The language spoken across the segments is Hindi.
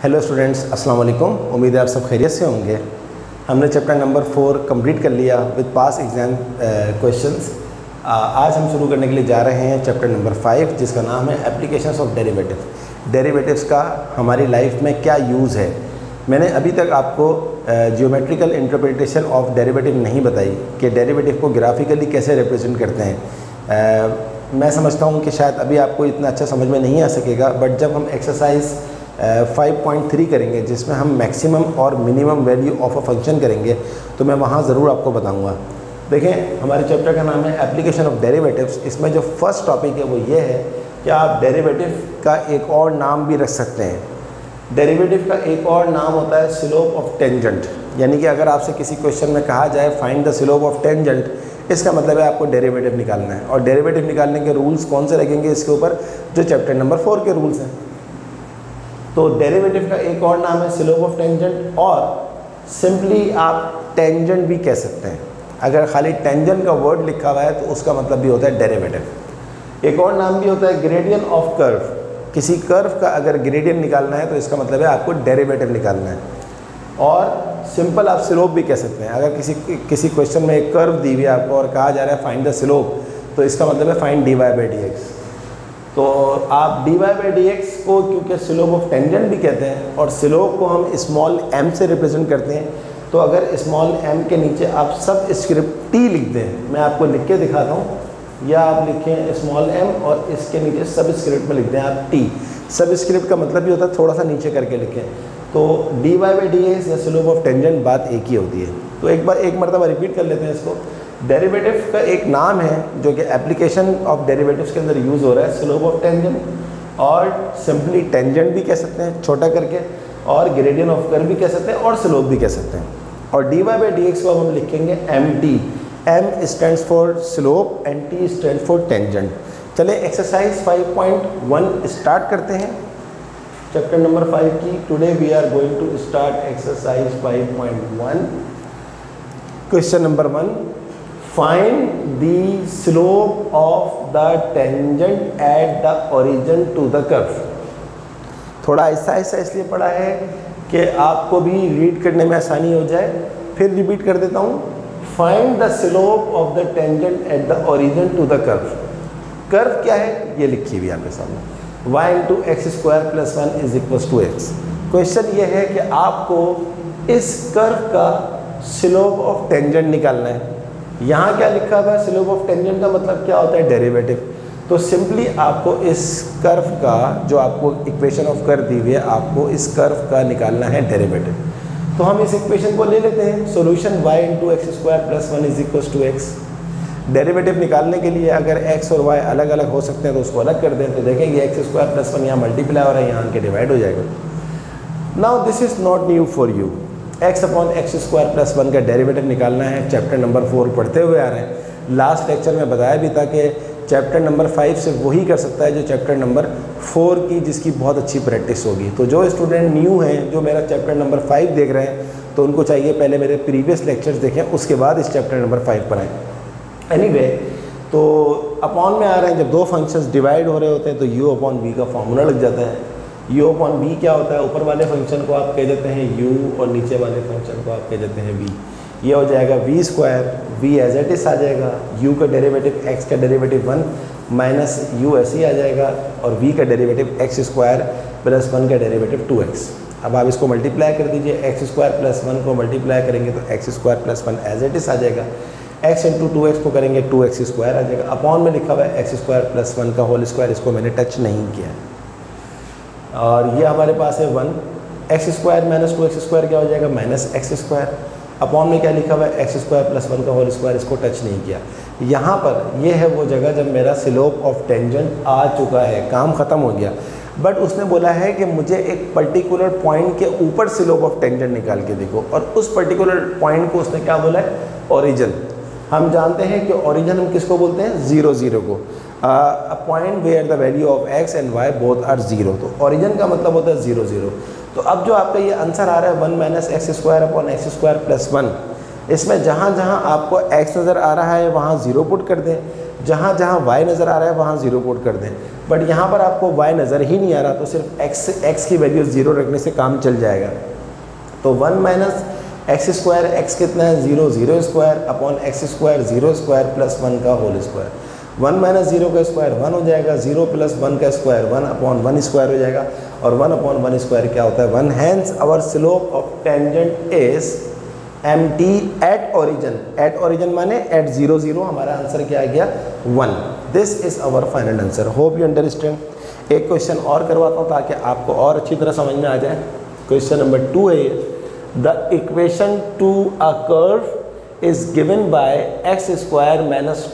हेलो स्टूडेंट्स, अस्सलाम वालेकुम। उम्मीद है आप सब खैरियत से होंगे। हमने चैप्टर नंबर 4 कंप्लीट कर लिया विद पास एग्ज़ाम क्वेश्चंस। आज हम शुरू करने के लिए जा रहे हैं चैप्टर नंबर 5 जिसका नाम है एप्लीकेशंस ऑफ डेरिवेटिव। डेरिवेटिव्स का हमारी लाइफ में क्या यूज़ है। मैंने अभी तक आपको जियोमेट्रिकल इंटरप्रिटेशन ऑफ डेरिवेटिव नहीं बताई कि डेरिवेटिव को ग्राफिकली कैसे रिप्रेजेंट करते हैं। मैं समझता हूँ कि शायद अभी आपको इतना अच्छा समझ में नहीं आ सकेगा, बट जब हम एक्सरसाइज 5.3 करेंगे जिसमें हम मैक्सिमम और minimum value of a function करेंगे तो मैं वहाँ ज़रूर आपको बताऊँगा। देखें, हमारे चैप्टर का नाम है एप्लीकेशन ऑफ डेरिवेटिव्स। इसमें जो फर्स्ट टॉपिक है वो ये है कि आप डेरिवेटिव का एक और नाम भी रख सकते हैं। डेरिवेटिव का एक और नाम होता है स्लोप ऑफ टेंजेंट। यानी कि अगर आपसे किसी क्वेश्चन में कहा जाए find the slope of tangent, इसका मतलब है आपको डेरिवेटिव निकालना है। और डेरिवेटिव निकालने के रूल्स कौन से लगेंगे इसके ऊपर, जो चैप्टर नंबर 4 के रूल्स हैं। तो डेरिवेटिव का एक और नाम है स्लोप ऑफ टेंजेंट, और सिंपली आप टेंजेंट भी कह सकते हैं। अगर खाली टेंजेंट का वर्ड लिखा हुआ है तो उसका मतलब भी होता है डेरिवेटिव। एक और नाम भी होता है ग्रेडियंट ऑफ कर्व। किसी कर्व का अगर ग्रेडियंट निकालना है तो इसका मतलब है आपको डेरिवेटिव निकालना है। और सिंपल आप स्लोप भी कह सकते हैं। अगर किसी क्वेश्चन में एक कर्व दी हुई है आपको और कहा जा रहा है फाइंड द स्लोप, तो इसका मतलब है फाइंड dy बाई dx। तो आप dy बाई dx को क्योंकि स्लोप ऑफ टेंजेंट भी कहते हैं और स्लोप को हम स्मॉल m से रिप्रेजेंट करते हैं, तो अगर स्मॉल m के नीचे आप सब स्क्रिप्ट t लिख दें, मैं आपको लिख के दिखाता हूँ, या आप लिखें स्मॉल m और इसके नीचे सब स्क्रिप्ट में लिख दें आप t। सब स्क्रिप्ट का मतलब भी होता है थोड़ा सा नीचे करके लिखें। तो dy बाई dx या स्लोप ऑफ टेंजेंट बात एक ही होती है। तो एक मरतबा रिपीट कर लेते हैं इसको। डेरिवेटिव का एक नाम है जो कि एप्लीकेशन ऑफ डेरिवेटिव्स के अंदर यूज़ हो रहा है, स्लोप ऑफ टेंजेंट, और सिंपली टेंजेंट भी कह सकते हैं छोटा करके, और ग्रेडियंट ऑफ कर्व भी कह सकते हैं, और स्लोप भी कह सकते हैं। और dy बाई dx को हम लिखेंगे mt। m stands for slope and t stand for tangent. चले एक्सरसाइज 5.1 स्टार्ट करते हैं चैप्टर नंबर 5 की। Today we are going to start exercise 5.1। Question number 1, find the slope of the tangent at the origin to the curve. थोड़ा ऐसा इसलिए पढ़ा है कि आपको भी रीड करने में आसानी हो जाए। फिर रिपीट कर देता हूँ, find the slope of the tangent at the origin to the curve. Curve क्या है ये लिखी हुई आपके सामने, y into x square plus 1 is equal to x. क्वेश्चन ये है कि आपको इस कर्व का स्लोप ऑफ टेंजेंट निकालना है। यहाँ क्या लिखा हुआ है, स्लोप ऑफ टेंजेंट का मतलब क्या होता है, डेरिवेटिव। तो सिंपली आपको इस कर्व का, जो आपको इक्वेशन ऑफ कर्व दी हुई है, आपको इस कर्व का निकालना है डेरिवेटिव। तो हम इस इक्वेशन को ले लेते हैं, solution y into x square plus 1 is equal to x. Derivative निकालने के लिए अगर x और y अलग अलग हो सकते हैं तो उसको अलग कर दें, तो देखेंगे एक्स स्क्वायर प्लस 1 यहाँ मल्टीप्लाई हो रहा है, यहाँ आके डिवाइड हो जाएगा। Now this is not new for you. x upon x square plus 1 का डेरिवेटिव निकालना है। चैप्टर नंबर 4 पढ़ते हुए आ रहे हैं। लास्ट लेक्चर में बताया भी था कि चैप्टर नंबर 5 से वही कर सकता है जो चैप्टर नंबर 4 की, जिसकी बहुत अच्छी प्रैक्टिस होगी। तो जो स्टूडेंट न्यू हैं, जो मेरा चैप्टर नंबर 5 देख रहे हैं, तो उनको चाहिए पहले मेरे प्रीवियस लेक्चर्स देखें, उसके बाद इस चैप्टर नंबर 5 पर आएँ। एनीवे, तो अपॉन में आ रहे हैं, जब दो फंक्शंस डिवाइड हो रहे होते हैं तो u अपॉन v का फॉर्मूला लग जाता है। u अपॉन v क्या होता है, ऊपर वाले फंक्शन को आप कह देते हैं u और नीचे वाले फंक्शन को आप कह देते हैं v। ये हो जाएगा v square, v as it is आ जाएगा, u का डेरिवेटिव x का डेरिवेटिव 1 माइनस u ऐसे ही आ जाएगा, और v का डेरिवेटिव x स्क्वायर प्लस 1 का डेरिवेटिव 2x। अब आप इसको मल्टीप्लाई कर दीजिए, एक्स स्क्वायर प्लस 1 को मल्टीप्लाई करेंगे तो x square plus 1 as it is आ जाएगा। x इंटू 2x को करेंगे 2x स्क्वायर आ जाएगा। अपॉन में लिखा हुआ है एक्स स्क्वायर प्लस 1 का होल स्क्वायर, इसको मैंने टच नहीं किया है। और ये हमारे पास है 1, x square minus 2x square क्या हो जाएगा, माइनस एक्स स्क्वायर। अपॉन में क्या लिखा हुआ है एक्स स्क्वायर प्लस 1 का होल स्क्वायर, इसको टच नहीं किया। यहाँ पर ये है वो जगह जब मेरा स्लोप ऑफ टेंजेंट आ चुका है, काम ख़त्म हो गया। बट उसने बोला है कि मुझे एक पर्टिकुलर पॉइंट के ऊपर स्लोप ऑफ टेंजेंट निकाल के देखो, और उस पर्टिकुलर पॉइंट को उसने क्या बोला है, ओरिजिन। हम जानते हैं कि ओरिजिन हम किसको बोलते हैं, 0 0 को, a point where the value of x and y both are 0। तो ओरिजिन का मतलब होता है 0 0। तो अब जो आपका ये आंसर आ रहा है 1 minus x square upon x square plus 1, इसमें जहाँ जहाँ आपको x नज़र आ रहा है वहाँ 0 पुट कर दें, जहाँ जहाँ y नज़र आ रहा है वहाँ 0 पुट कर दें। बट यहाँ पर आपको y नज़र ही नहीं आ रहा, तो सिर्फ x की वैल्यू 0 रखने से काम चल जाएगा। तो 1 माइनस एक्स स्क्वायर, एक्स कितना है 0, 0 square upon x square 0 square plus 1 का होल स्क्वायर। 1 माइनस 0 का स्क्वायर 1 हो जाएगा, 0 प्लस 1 का स्क्वायर 1 अपॉन 1 स्क्वायर हो जाएगा, और 1 अपॉन 1 स्क्वायर क्या होता है 1। Hence our slope of tangent is mt at origin. At origin माने एट 0 0, हमारा आंसर क्या आ गया 1। This is our final answer. Hope you understand. एक क्वेश्चन और करवाता हूँ ताकि आपको और अच्छी तरह समझ में आ जाए। क्वेश्चन नंबर 2 है ये। The equation to a curve is given by x square minus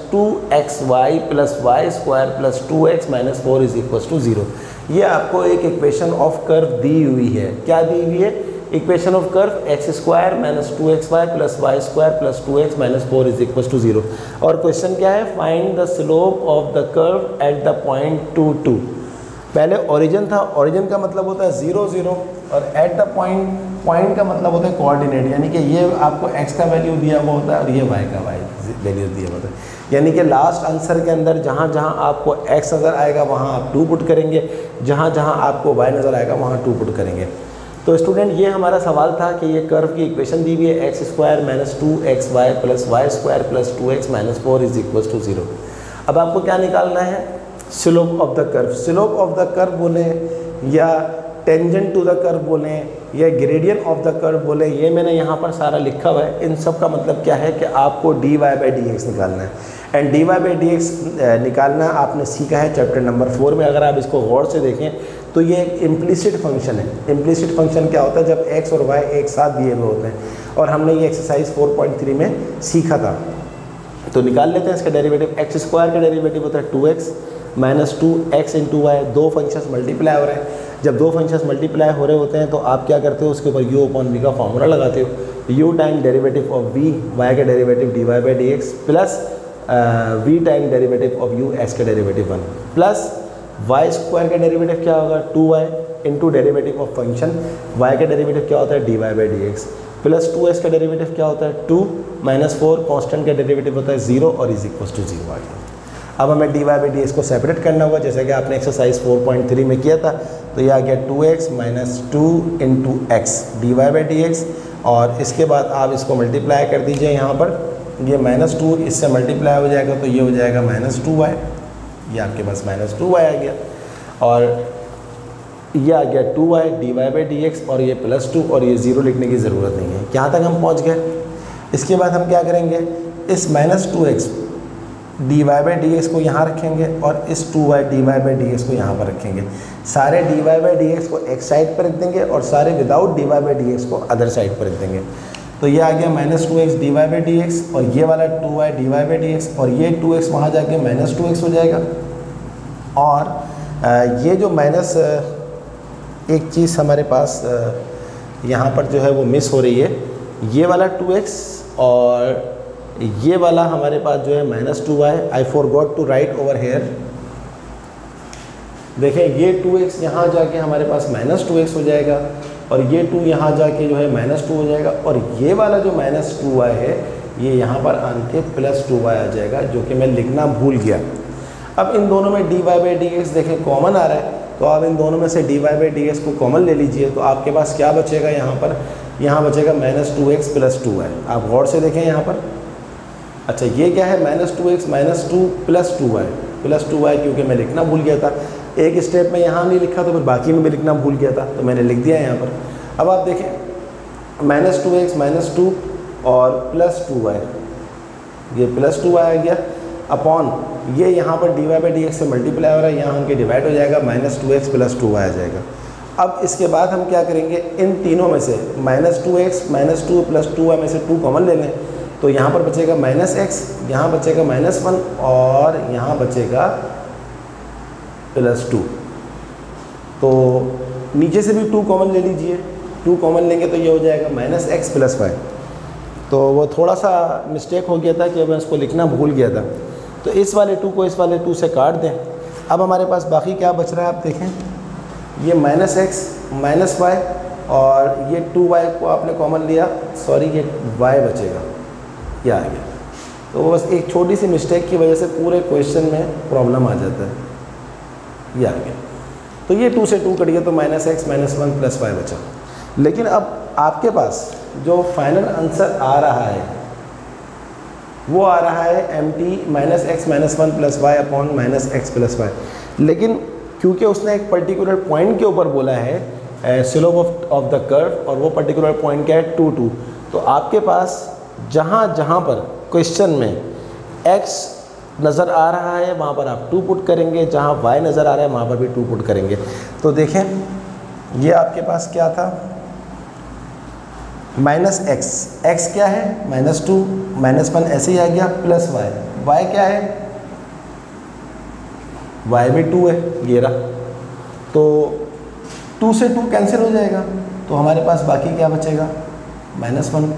2xy plus y square plus 2x minus 4 is equal to 0। ये आपको एक इक्वेशन ऑफ कर्व दी हुई है। क्या दी हुई है? Equation of curve x square minus 2xy plus y square plus 2x minus 4 is equal to 0। और क्वेश्चन क्या है? Find the slope of the curve at the point 2 2। पहले ओरिजिन था, ओरिजिन का मतलब होता है 0 0, और एट द पॉइंट, पॉइंट का मतलब होता है कोऑर्डिनेट, यानी कि ये आपको x का वैल्यू दिया हुआ होता है और ये y का वैल्यू दिया होता है। यानी कि लास्ट आंसर के अंदर जहाँ जहाँ आपको x नज़र आएगा वहाँ आप 2 पुट करेंगे, जहाँ जहाँ आपको y नज़र आएगा वहाँ 2 पुट करेंगे। तो स्टूडेंट ये हमारा सवाल था कि ये कर्व की इक्वेशन दी हुई है x square minus 2xy plus y square plus 2x minus 4 is equal to 0। अब आपको क्या निकालना है? Slope of the curve. Slope of the curve बोले या टेंजेंट टू द कर्व बोले या ग्रेडियंट ऑफ द कर्व बोले, ये मैंने यहाँ पर सारा लिखा हुआ है। इन सब का मतलब क्या है कि आपको dy बाई dx निकालना है। एंड dy बाई dx निकालना आपने सीखा है चैप्टर नंबर 4 में। अगर आप इसको गौर से देखें तो ये एक इम्प्लिसिट फंक्शन है। इम्प्लिसिट फंक्शन क्या होता है? जब x और y एक साथ दिए हुए होते हैं, और हमने ये एक्सरसाइज 4.3 में सीखा था। तो निकाल लेते हैं इसका डेरिवेटिव। एक्स स्क्वायर का डेरिवेटिव होता है 2x minus 2x into y. दो फंक्शंस मल्टीप्लाई हो रहे हैं। जब दो फंक्शंस मल्टीप्लाई हो रहे होते हैं तो आप क्या करते हो? उसके ऊपर u अपॉन v का फॉर्मूला लगाते हो। u time derivative of v, y का derivative dy by dx, plus v time derivative of u, x का डेरिवेटिव 1, प्लस y स्क्वायर का डेरिवेटिव क्या होगा 2y into derivative of function y का डेरिवेटिव क्या होता है dy by dx, plus 2x का डेरिवेटिव क्या होता है 2 माइनस 4, कॉन्स्टेंट का डेरिवेटिव होता है 0 और इज इक्वल टू 0 आ गया। अब हमें dy बाई dx को सेपरेट करना होगा, जैसा कि आपने एक्सरसाइज 4.3 में किया था। तो ये आ गया 2x minus 2 into x dy by dx, और इसके बाद आप इसको मल्टीप्लाई कर दीजिए। यहाँ पर ये माइनस 2 इससे मल्टीप्लाई हो जाएगा तो ये हो जाएगा माइनस 2y। ये आपके पास माइनस 2y आ गया, और ये आ गया 2y dy बाई dx, और ये प्लस 2, और ये 0 लिखने की ज़रूरत नहीं है। यहाँ तक हम पहुँच गए। इसके बाद हम क्या करेंगे? इस minus 2x dy by dx को यहाँ रखेंगे, और इस 2y dy बाई dx को यहाँ पर रखेंगे। सारे dy बाई dx को एक साइड पर रख देंगे और सारे विदाउट dy बाई dx को अदर साइड पर रख देंगे। तो ये आ गया minus 2x dy by dx, और ये वाला 2y dy बाई dx, और ये 2x वहाँ जाके माइनस 2x हो जाएगा। और ये जो माइनस एक चीज़ हमारे पास यहाँ पर जो है वो मिस हो रही है, ये वाला 2x और ये वाला हमारे पास जो है minus 2y। I forgot to write over here. देखें ये 2x यहाँ जाके हमारे पास माइनस 2x हो जाएगा, और ये 2 यहाँ जाके जो है माइनस 2 हो जाएगा, और ये वाला जो माइनस 2y है ये यहाँ पर आन के प्लस 2y आ जाएगा, जो कि मैं लिखना भूल गया। अब इन दोनों में dy बाई dx देखें कॉमन आ रहा है, तो आप इन दोनों में से dy बाई dx को कॉमन ले लीजिए। तो आपके पास क्या बचेगा? यहाँ पर यहाँ बचेगा माइनस 2x प्लस 2y। आप गौर से देखें यहाँ पर। अच्छा ये क्या है? Minus 2x minus 2 plus 2y, plus 2y क्योंकि मैं लिखना भूल गया था। एक स्टेप में यहाँ नहीं लिखा तो फिर बाकी में भी लिखना भूल गया था, तो मैंने लिख दिया यहाँ पर। अब आप देखें माइनस 2x माइनस 2 और प्लस 2y, ये प्लस 2y आ गया, अपॉन ये यहाँ पर dy बाई dx से मल्टीप्लाई हो रहा है, यहाँ उनके डिवाइड हो जाएगा, माइनस 2x प्लस 2y आ जाएगा। अब इसके बाद हम क्या करेंगे? इन तीनों में से minus 2x minus 2 plus 2y में से 2 कॉमन ले लें, तो यहाँ पर बचेगा माइनस x, यहाँ बचेगा माइनस 1, और यहाँ बचेगा प्लस 2। तो नीचे से भी 2 कॉमन ले लीजिए। 2 कॉमन लेंगे तो ये हो जाएगा माइनस x प्लस 5। तो वो थोड़ा सा मिस्टेक हो गया था कि मैं उसको लिखना भूल गया था। तो इस वाले 2 को इस वाले 2 से काट दें। अब हमारे पास बाकी क्या बच रहा है? आप देखें ये माइनस x माइनस y, और ये 2y को आपने कॉमन लिया, सॉरी ये y बचेगा, ये आ गया। तो वो बस एक छोटी सी मिस्टेक की वजह से पूरे क्वेश्चन में प्रॉब्लम आ जाता है। ये आ गया, तो ये 2 से 2 कट गया, तो -x -1 + y बचा। लेकिन अब आपके पास जो फाइनल आंसर आ रहा है वो आ रहा है MT -x -1 + y upon -x + y। लेकिन क्योंकि उसने एक पर्टिकुलर पॉइंट के ऊपर बोला है स्लोप ऑफ द कर्व, और वो पर्टिकुलर पॉइंट क्या है 2 2, तो आपके पास जहाँ जहाँ पर क्वेश्चन में x नज़र आ रहा है वहाँ पर आप 2 पुट करेंगे, जहाँ y नज़र आ रहा है वहाँ पर भी 2 पुट करेंगे। तो देखें ये आपके पास क्या था, -x, x क्या है -2 -1 ऐसे ही आ गया, प्लस y क्या है, y भी 2 है, ये रहा। तो 2 से 2 कैंसिल हो जाएगा, तो हमारे पास बाकी क्या बचेगा, -1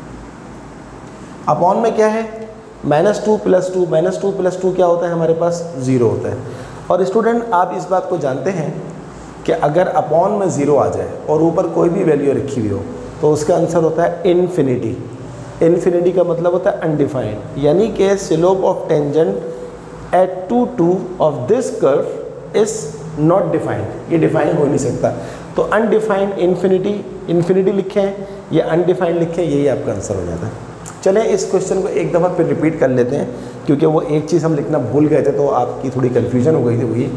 अपॉन में क्या है -2 + 2, -2 + 2 क्या होता है हमारे पास 0 होता है। और स्टूडेंट आप इस बात को जानते हैं कि अगर अपॉन में 0 आ जाए और ऊपर कोई भी वैल्यू रखी हुई हो तो उसका आंसर होता है इन्फिनिटी। इन्फिनिटी का मतलब होता है अनडिफाइंड, यानी कि slope of tangent at 2 2 of this curve is not defined, ये डिफाइन हो नहीं सकता। तो अनडिफाइंड इन्फिनिटी लिखें या अनडिफाइंड लिखें, यही आपका आंसर हो जाता है। चलें इस क्वेश्चन को एक दफ़ा फिर रिपीट कर लेते हैं, क्योंकि वो एक चीज़ हम लिखना भूल गए थे तो आपकी थोड़ी कन्फ्यूजन हो गई थी। वही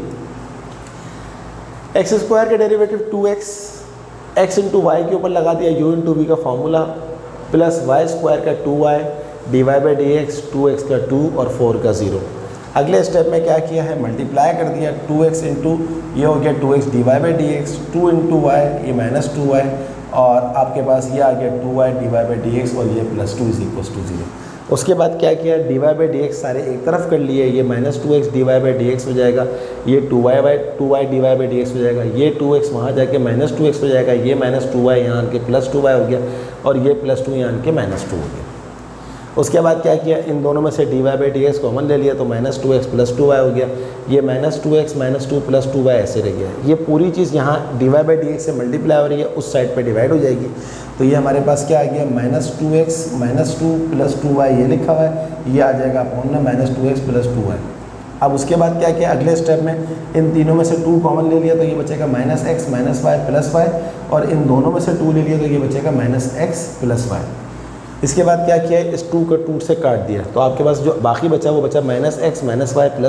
x² का डेरिवेटिव 2x, x × y के ऊपर लगा दिया u × v का फॉर्मूला, प्लस y² का 2y dy/dx 2x का 2 और 4 का 0। अगले स्टेप में क्या किया है, मल्टीप्लाई कर दिया, 2x × ये हो गया 2x dy/dx, 2 × y ये -2y, और आपके पास ये आ गया 2y dy/dx और ये +2 = 0। उसके बाद क्या किया, dy/dx सारे एक तरफ कर लिए, ये -2x dy/dx हो जाएगा, ये 2y dy/dx हो जाएगा, ये 2x वहाँ जाके -2x हो जाएगा, ये -2y यहाँ आके +2y हो गया, और ये +2 यहाँ आके -2 हो गया। उसके बाद क्या किया, इन दोनों में से dy/dx कॉमन ले लिया, तो -2x + 2y हो गया, ये -2x -2 + 2y ऐसे रह गया। ये पूरी चीज़ यहाँ dy/dx से मल्टीप्लाई हो रही है, उस साइड पे डिवाइड हो जाएगी। तो ये हमारे पास क्या आ गया, -2x -2 + 2y ये लिखा हुआ है, ये आ जाएगा अपॉन में -2x + 2y। अब उसके बाद क्या किया, अगले स्टेप में इन तीनों में से 2 कॉमन ले लिया, तो ये बचेगा -x -y + y, और इन दोनों में से 2 ले लिया तो ये बचेगा -x + y। इसके बाद क्या किया, इस 2 को 2 से काट दिया, तो आपके पास जो बाकी बचा वो बचा -x - y + y -x - 1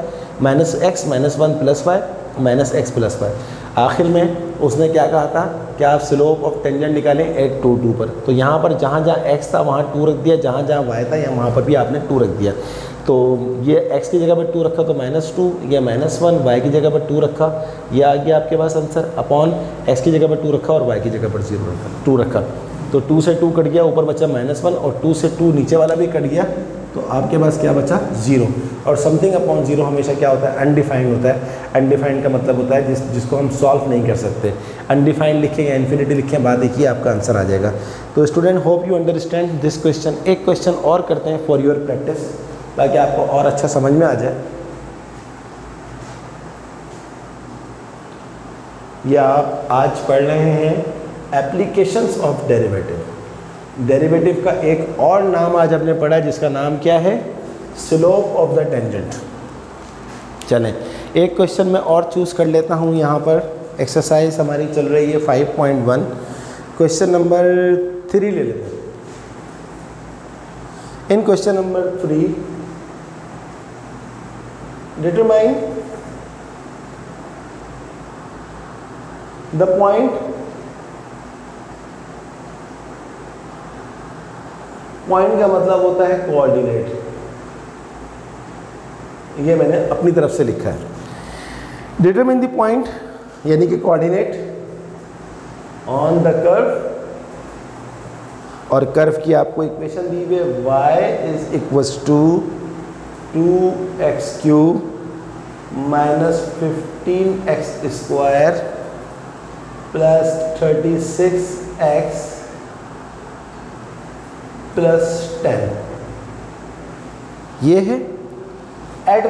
+ y -x + y। आखिर में उसने क्या कहा था कि आप स्लोप ऑफ टेंजेंट निकालें एट 2 2 पर, तो यहाँ पर जहाँ जहाँ x था वहाँ 2 रख दिया, जहाँ जहाँ y था वहाँ पर भी आपने 2 रख दिया। तो ये x की जगह पर 2 रखा तो -2, ये -1, y की जगह पर 2 रखा, ये आ गया आपके पास आंसर, अपॉन x की जगह पर 2 रखा और y की जगह पर 2 रखा। तो 2 से 2 कट गया, ऊपर बचा -1, और 2 से 2 नीचे वाला भी कट गया, तो आपके पास क्या बचा 0। और समथिंग अपॉन 0 हमेशा क्या होता है, अनडिफाइंड होता है। अनडिफाइंड का मतलब होता है जिसको हम सॉल्व नहीं कर सकते। अनडिफाइंड लिखें या इन्फिनिटी लिखें, बात एक ही, आपका आंसर आ जाएगा। तो student hope you understand this question. एक क्वेश्चन और करते हैं फॉर योर प्रैक्टिस, ताकि आपको और अच्छा समझ में आ जाए। या आप आज पढ़ रहे हैं एप्लीकेशंस ऑफ डेरिवेटिव। डेरिवेटिव का एक और नाम आज आपने पढ़ा है, जिसका नाम क्या है, स्लोप ऑफ द टेंजेंट। चलें एक क्वेश्चन मैं और चूज़ कर लेता हूँ। यहाँ पर एक्सरसाइज हमारी चल रही है 5.1, क्वेश्चन नंबर 3 ले लेते हैं। In question number 3 determine the point का मतलब होता है कोऑर्डिनेट, ये मैंने अपनी तरफ से लिखा है। डिटरमाइन द पॉइंट यानी कि कोऑर्डिनेट ऑन द कर्व, और कर्व की आपको इक्वेशन दी हुई है, y = 2x³ -15x² + 36x + 10। ये है at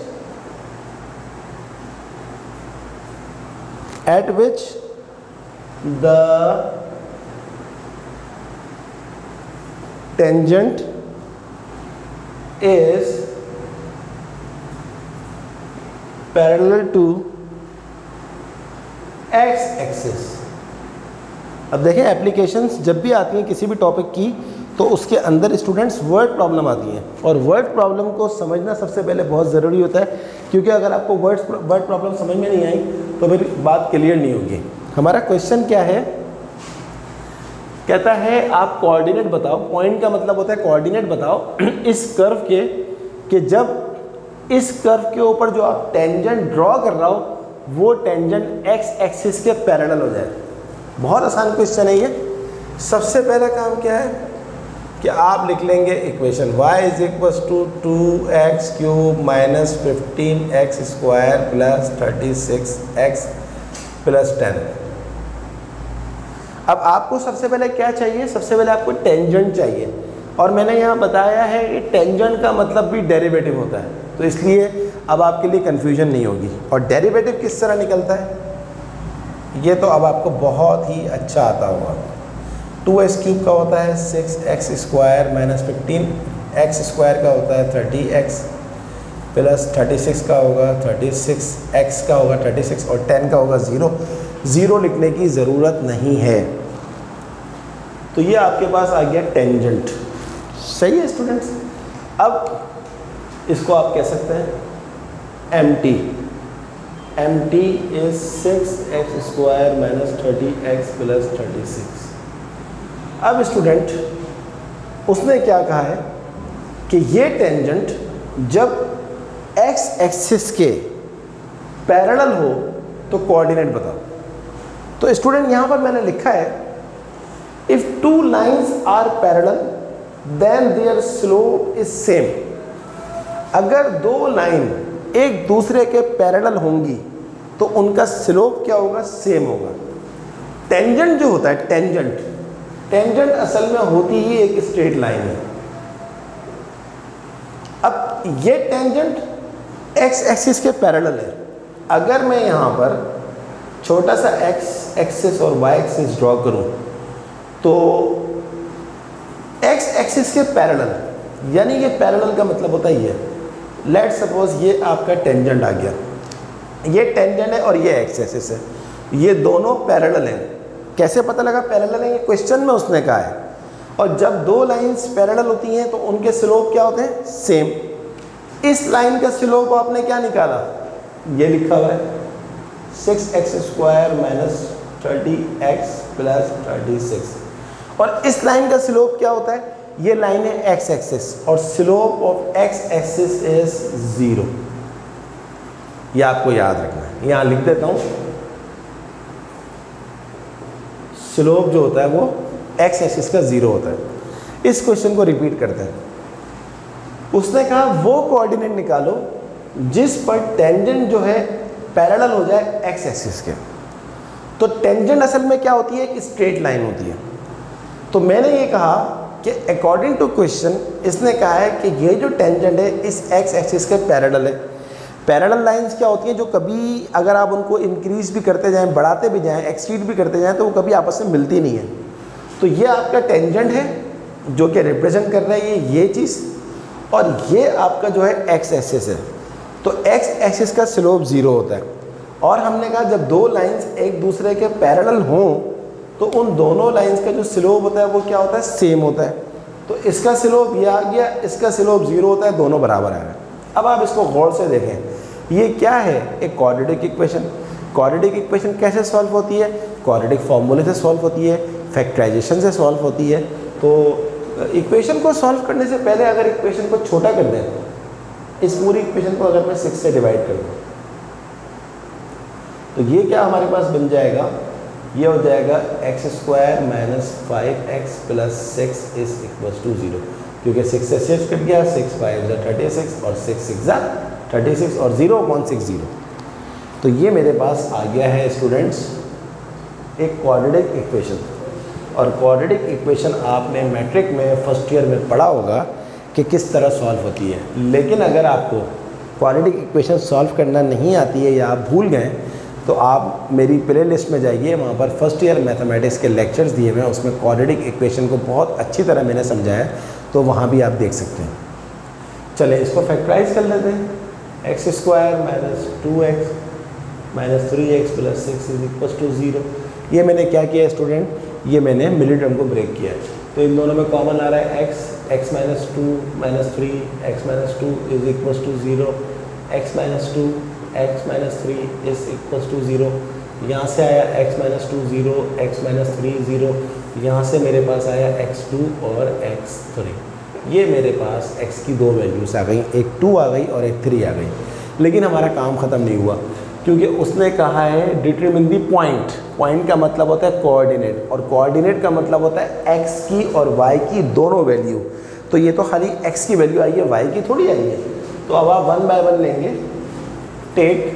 which the tangent is parallel to x axis। अब देखें एप्लीकेशंस जब भी आती हैं किसी भी टॉपिक की तो उसके अंदर स्टूडेंट्स वर्ड प्रॉब्लम आती हैं, और वर्ड प्रॉब्लम को समझना सबसे पहले बहुत ज़रूरी होता है, क्योंकि अगर आपको वर्ड प्रॉब्लम समझ में नहीं आई तो फिर बात क्लियर नहीं होगी। हमारा क्वेश्चन क्या है, कहता है आप कोऑर्डिनेट बताओ, पॉइंट का मतलब होता है कोऑर्डिनेट बताओ इस कर्व के, कि जब इस कर्व के ऊपर जो आप टेंजेंट ड्रॉ कर रहा हो वो टेंजेंट एक्स एक्सिस के पैरेलल हो जाए। बहुत आसान क्वेश्चन है ये। सबसे पहला काम क्या है कि आप लिख लेंगे equation y is equal to 2x³ minus 15x² plus 36x plus 10। अब आपको सबसे पहले क्या चाहिए, सबसे पहले आपको टेंजेंट चाहिए, और मैंने यहाँ बताया है कि टेंजेंट का मतलब भी डेरिवेटिव होता है, तो इसलिए अब आपके लिए कन्फ्यूजन नहीं होगी। और डेरिवेटिव किस तरह निकलता है ये तो अब आपको बहुत ही अच्छा आता होगा। 2x³ का होता है 6x² माइनस 15x² का होता है 30x प्लस 36 का होगा 36x का होगा 36 और 10 का होगा 0। 0 लिखने की ज़रूरत नहीं है। तो ये आपके पास आ गया टेंजेंट। सही है स्टूडेंट्स। अब इसको आप कह सकते हैं MT is 6x² minus 30x plus 36। अब स्टूडेंट उसने क्या कहा है कि ये टेंजेंट जब x एक्सिस के पैरेलल हो तो कोऑर्डिनेट बताओ। तो स्टूडेंट यहाँ पर मैंने लिखा है if two lines are parallel then their slope is same. अगर दो लाइन एक दूसरे के पैरेलल होंगी तो उनका स्लोप क्या होगा, सेम होगा। टेंजेंट जो होता है टेंजेंट असल में होती ही एक स्ट्रेट लाइन है। अब ये टेंजेंट एक्स एक्सिस के पैरेलल है। अगर मैं यहाँ पर छोटा सा एक्स एक्सिस और वाई एक्सिस ड्रॉ करूँ तो एक्स एक्सिस के पैरेलल, यानी ये पैरेलल का मतलब होता है ये, लेट सपोज ये आपका टेंजेंट आ गया, ये टेंजेंट है और ये एक्स एक्सिस है, ये दोनों पैरेलल हैं। कैसे पता लगा पैरेलल है, ये क्वेश्चन में उसने कहा है। और जब दो लाइंस पैरेलल होती हैं तो उनके स्लोप क्या होते हैं, सेम। इस लाइन का स्लोप आपने क्या निकाला, ये लिखा हुआ है 6x² माइनस 30x प्लस 36। और इस लाइन का स्लोप क्या होता है, ये लाइन है एक्स एक्सिस और slope of x axis is 0। ये आपको याद रखना है। यहाँ लिख देता हूँ, स्लोप जो होता है वो एक्स एक्सिस का 0 होता है। इस क्वेश्चन को रिपीट करते हैं। उसने कहा वो कोऑर्डिनेट निकालो जिस पर टेंजेंट जो है पैरेलल हो जाए एक्स एक्सिस के। तो टेंजेंट असल में क्या होती है, एक स्ट्रेट लाइन होती है। तो मैंने ये कहा कि अकॉर्डिंग टू क्वेश्चन इसने कहा है कि ये जो टेंजेंट है इस एक्स एक्सिस के पैरेलल है। पैरेलल लाइंस क्या होती हैं, जो कभी अगर आप उनको इंक्रीज भी करते जाएं, बढ़ाते भी जाएं, एक्सटीड भी करते जाएं, तो वो कभी आपस में मिलती नहीं है। तो ये आपका टेंजेंट है जो कि रिप्रेजेंट कर रहा है ये चीज़, और ये आपका जो है एक्स एक्सिस है। तो एक्स एक्सिस का स्लोप 0 होता है। और हमने कहा जब दो लाइंस एक दूसरे के पैरेलल हों तो उन दोनों लाइंस का जो स्लोप होता है वो क्या होता है, सेम होता है। तो इसका स्लोप ये आ गया, इसका स्लोप 0 होता है, दोनों बराबर आ गए। अब आप इसको गौर से देखें, ये क्या है, एक क्वाड्रेटिक इक्वेशन। क्वाड्रेटिक इक्वेशन कैसे सॉल्व होती है, क्वाड्रेटिक फॉर्मूले से सॉल्व होती है, फैक्टराइजेशन से सॉल्व होती है। तो इक्वेशन को सॉल्व करने से पहले अगर इक्वेशन को छोटा कर दें, इस पूरी इक्वेशन को अगर मैं 6 से डिवाइड कर दूँ तो ये क्या हमारे पास बन जाएगा, ये हो जाएगा x² minus 5x plus 6 is equal to 0। क्योंकि 6 से 6 कट गया, 6 5 जा 36 और 6 6 जा 36 और 0.60। तो ये मेरे पास आ गया है स्टूडेंट्स एक क्वाड्रेटिक इक्वेशन। और क्वाड्रेटिक इक्वेशन आपने मैट्रिक में फर्स्ट ईयर में पढ़ा होगा कि किस तरह सॉल्व होती है। लेकिन अगर आपको क्वाड्रेटिक इक्वेशन सॉल्व करना नहीं आती है या आप भूल गए तो आप मेरी प्ले लिस्ट में जाइए, वहाँ पर फर्स्ट ईयर मैथमेटिक्स के लेक्चर्स दिए हुए हैं, उसमें क्वाड्रेटिक इक्वेशन को बहुत अच्छी तरह मैंने समझाया है, तो वहाँ भी आप देख सकते हैं। चले इसको फैक्टराइज कर लेते हैं। X square minus 2x minus 3x plus 6 is equal to 0। ये मैंने क्या किया स्टूडेंट, ये मैंने मिडिल टर्म को ब्रेक किया है। तो इन दोनों में कॉमन आ रहा है x minus 2 minus 3 x minus 2 is equal to 0, x minus 2 x minus 3 is equal to 0। यहाँ से आया x माइनस 2 0, x माइनस 3 0, यहाँ से मेरे पास आया x2 और x3। ये मेरे पास x की दो वैल्यूज आ गई, एक 2 आ गई और एक 3 आ गई। लेकिन हमारा काम ख़त्म नहीं हुआ, क्योंकि उसने कहा है डिटरमिन दी पॉइंट। पॉइंट का मतलब होता है कोऑर्डिनेट, और कोऑर्डिनेट का मतलब होता है x की और y की दोनों वैल्यू। तो ये तो खाली x की वैल्यू आई है, y की थोड़ी आई है। तो अब आप 1 बाय 1 लेंगे। Take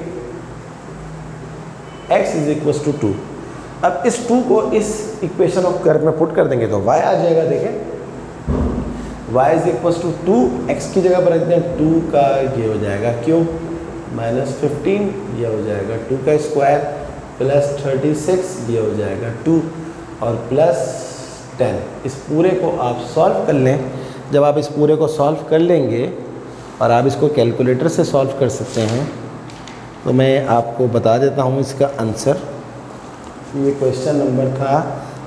x is equal to 2। अब इस 2 को इस इक्वेशन ऑफ कर्व में पुट कर देंगे तो y आ जाएगा। देखें y is equal to 2, x की जगह पर रखते हैं 2 का ये हो जाएगा क्यूब माइनस 15, ये हो जाएगा 2 का स्क्वायर प्लस 36, ये हो जाएगा 2 और प्लस 10। इस पूरे को आप सॉल्व कर लें। जब आप इस पूरे को सॉल्व कर लेंगे और आप इसको कैलकुलेटर से सॉल्व कर सकते हैं, तो मैं आपको बता देता हूँ इसका आंसर। ये क्वेश्चन नंबर था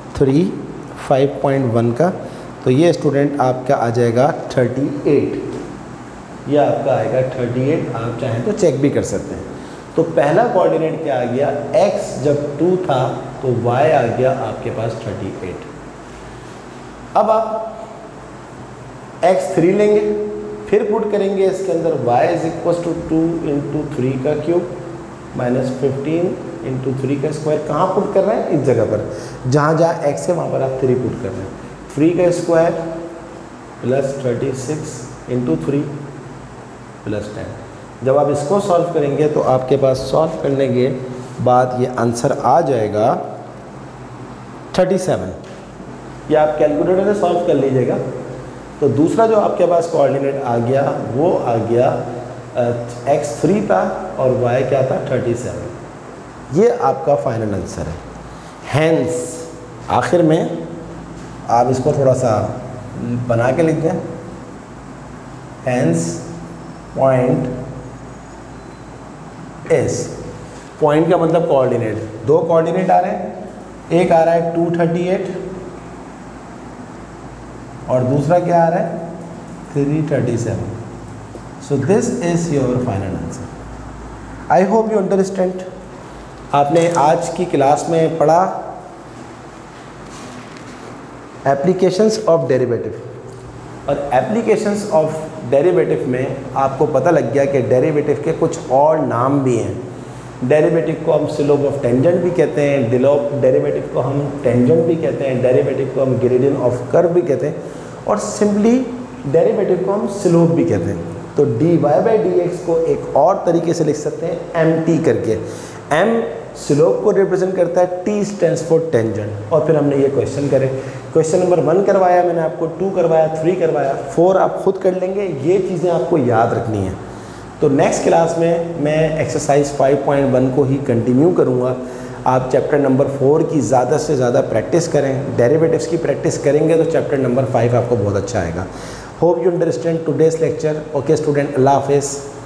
5.1 का। तो ये स्टूडेंट आपका आ जाएगा 38। ये आपका आएगा 38। आप चाहें तो चेक भी कर सकते हैं। तो पहला कोऑर्डिनेट क्या आ गया, x जब 2 था तो y आ गया आपके पास 38। अब आप x3 लेंगे, फिर पुट करेंगे इसके अंदर y is equal to 2 into 3 का क्यूब माइनस 15 इंटू 3 का स्क्वायर। कहाँ पुट कर रहे हैं, इस जगह पर जहाँ जहाँ x है वहाँ पर आप 3 पुट कर रहे हैं। 3 का स्क्वायर प्लस 36 इंटू 3 प्लस 10। जब आप इसको सॉल्व करेंगे तो आपके पास सॉल्व करने के बाद ये आंसर आ जाएगा 37। ये आप कैलकुलेटर से सॉल्व कर लीजिएगा। तो दूसरा जो आपके पास कोऑर्डिनेट आ गया वो आ गया x3 था और y क्या था 37। ये आपका फाइनल आंसर है। हैंस आखिर में आप इसको थोड़ा सा बना के लिख दें। हैंस पॉइंट एस, पॉइंट का मतलब कोऑर्डिनेट। दो कोऑर्डिनेट आ रहे हैं, एक आ रहा है 238 और दूसरा क्या आ रहा है 337। So this is your final answer. I hope you understand. आपने आज की क्लास में पढ़ा एप्लीकेशंस ऑफ डेरिवेटिव, और एप्लीकेशंस ऑफ डेरिवेटिव में आपको पता लग गया कि डेरिवेटिव के कुछ और नाम भी हैं। डेरिवेटिव को हम स्लोप ऑफ टेंजेंट भी कहते हैं, डेरिवेटिव को हम टेंजेंट भी कहते हैं, डेरिवेटिव को हम ग्रेडियंट ऑफ कर्व भी कहते हैं, और सिंपली डेरिवेटिव को हम स्लोप भी कहते हैं। तो dy बाई dx को एक और तरीके से लिख सकते हैं mt करके। m स्लोप को रिप्रेजेंट करता है, t स्टैंड्स फॉर टेंजेंट। और फिर हमने ये क्वेश्चन करे। क्वेश्चन नंबर 1 करवाया मैंने आपको, 2 करवाया, 3 करवाया, 4 आप खुद कर लेंगे। ये चीज़ें आपको याद रखनी है। तो नेक्स्ट क्लास में मैं एक्सरसाइज 5.1 को ही कंटिन्यू करूँगा। आप चैप्टर नंबर 4 की ज़्यादा से ज़्यादा प्रैक्टिस करें। डेरिवेटिव्स की प्रैक्टिस करेंगे तो चैप्टर नंबर 5 आपको बहुत अच्छा आएगा। Hope you understand today's lecture. Okay student, Allah हाफिज़।